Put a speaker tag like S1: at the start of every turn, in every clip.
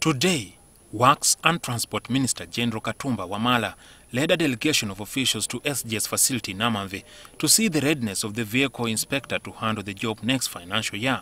S1: Today, Works and Transport Minister Gen Katumba Wamala led a delegation of officials to SGS facility in Namamve to see the readiness of the vehicle inspector to handle the job next financial year.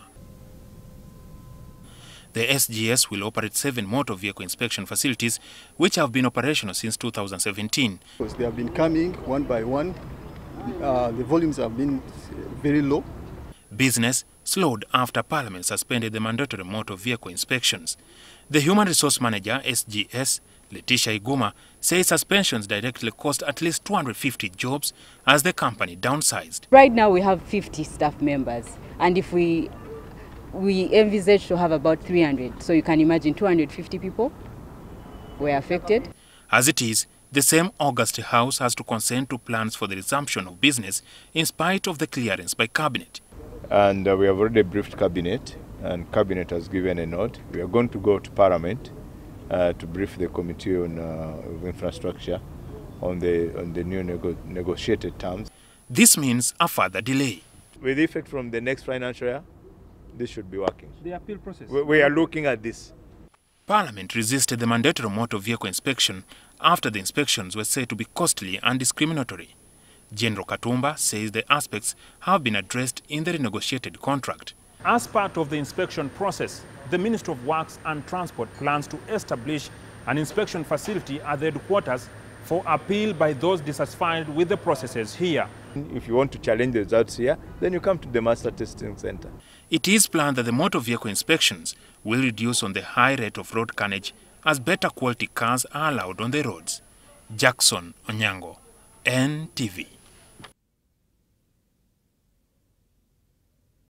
S1: The SGS will operate 7 motor vehicle inspection facilities which have been operational since 2017.
S2: They have been coming one by one. The volumes have been very low.
S1: Business slowed after Parliament suspended the mandatory motor vehicle inspections. The Human Resource Manager, SGS, Letitia Iguma, says suspensions directly cost at least 250 jobs as the company downsized.
S3: Right now we have 50 staff members, and if we envisage to have about 300, so you can imagine 250 people were affected.
S1: As it is, the same August House has to consent to plans for the resumption of business in spite of the clearance by Cabinet.
S4: And we have already briefed Cabinet, and Cabinet has given a nod. We are going to go to Parliament to brief the Committee on Infrastructure on the new negotiated terms.
S1: This means a further delay.
S4: With effect from the next financial year, this should be working.
S5: The appeal process?
S4: We are looking at this.
S1: Parliament resisted the mandatory motor vehicle inspection after the inspections were said to be costly and discriminatory. Gen Katumba says the aspects have been addressed in the renegotiated contract.
S5: As part of the inspection process, the Minister of Works and Transport plans to establish an inspection facility at the headquarters for appeal by those dissatisfied with the processes here.
S4: If you want to challenge the results here, then you come to the Master Testing Center.
S1: It is planned that the motor vehicle inspections will reduce on the high rate of road carnage as better quality cars are allowed on the roads. Jackson Onyango, NTV.